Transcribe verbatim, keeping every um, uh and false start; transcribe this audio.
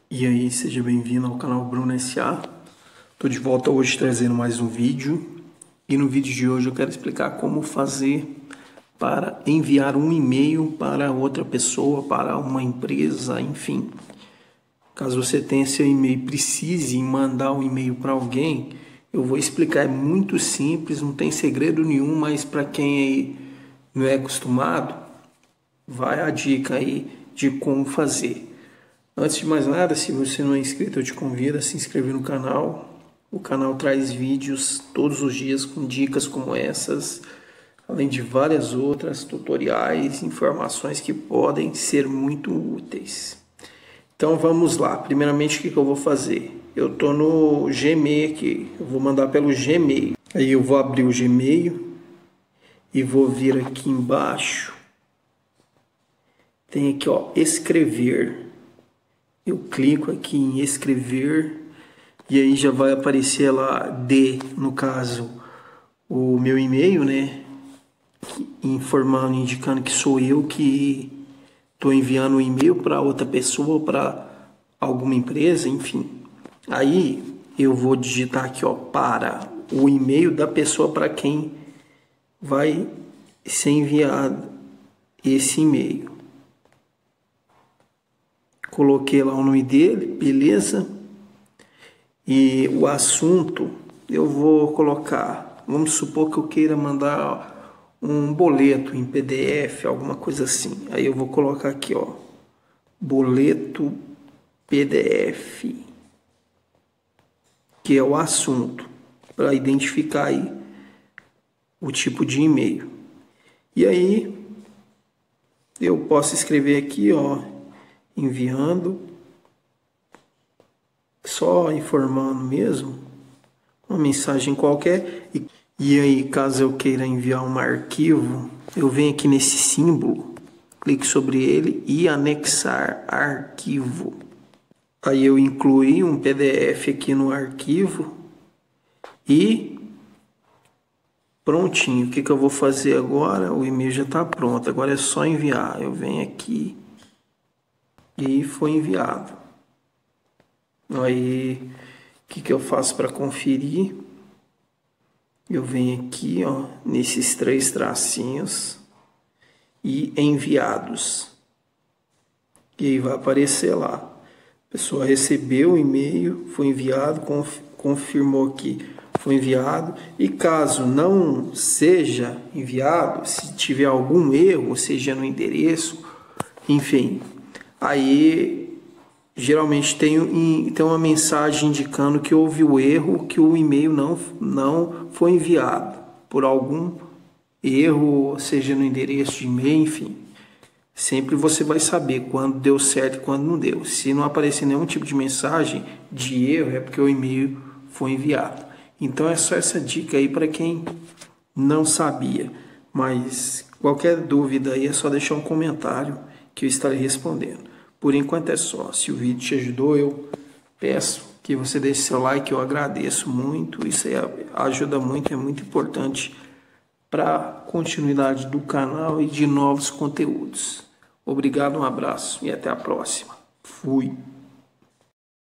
E aí, seja bem-vindo ao canal Bruno S A. Estou de volta hoje trazendo mais um vídeo. E no vídeo de hoje eu quero explicar como fazer para enviar um e-mail para outra pessoa, para uma empresa, enfim. Caso você tenha seu e-mail e precise mandar um e-mail para alguém, eu vou explicar. É muito simples, não tem segredo nenhum, mas para quem aí não é acostumado, vai a dica aí de como fazer. Antes de mais nada, se você não é inscrito, eu te convido a se inscrever no canal. O canal traz vídeos todos os dias com dicas como essas, além de várias outras tutoriais, informações que podem ser muito úteis. Então vamos lá. Primeiramente, o que, que eu vou fazer? Eu estou no Gmail aqui, eu vou mandar pelo Gmail. Aí eu vou abrir o Gmail e vou vir aqui embaixo. Tem aqui, ó, escrever. Eu clico aqui em escrever e aí já vai aparecer lá D, no caso, o meu e-mail, né? Informando, indicando que sou eu que estou enviando um e-mail para outra pessoa, para alguma empresa, enfim. Aí eu vou digitar aqui, ó, para o e-mail da pessoa para quem vai ser enviado esse e-mail. Coloquei lá o nome dele, beleza? E o assunto eu vou colocar, vamos supor que eu queira mandar um boleto em P D F, alguma coisa assim. Aí eu vou colocar aqui, ó, boleto P D F, que é o assunto, para identificar aí o tipo de e-mail. E aí eu posso escrever aqui, ó, enviando, só informando mesmo, uma mensagem qualquer. E, e aí, caso eu queira enviar um arquivo, eu venho aqui nesse símbolo, clique sobre ele e anexar arquivo. Aí eu incluí um P D F aqui no arquivo e prontinho. O que, que eu vou fazer agora? O e-mail já está pronto, agora é só enviar. Eu venho aqui e foi enviado. Aí, o que, que eu faço para conferir? Eu venho aqui, ó, nesses três tracinhos e enviados. E aí vai aparecer lá. A pessoa recebeu o e-mail, foi enviado, conf, confirmou aqui, foi enviado. E caso não seja enviado, se tiver algum erro, seja no endereço, enfim, aí geralmente tem, tem uma mensagem indicando que houve o erro, que o e-mail não, não foi enviado por algum erro, seja no endereço de e-mail, enfim. Sempre você vai saber quando deu certo e quando não deu. Se não aparecer nenhum tipo de mensagem de erro, é porque o e-mail foi enviado. Então é só essa dica aí para quem não sabia. Mas qualquer dúvida aí é só deixar um comentário que eu estarei respondendo. Por enquanto é só. Se o vídeo te ajudou, eu peço que você deixe seu like, eu agradeço muito. Isso aí ajuda muito, é muito importante para a continuidade do canal e de novos conteúdos. Obrigado, um abraço e até a próxima. Fui.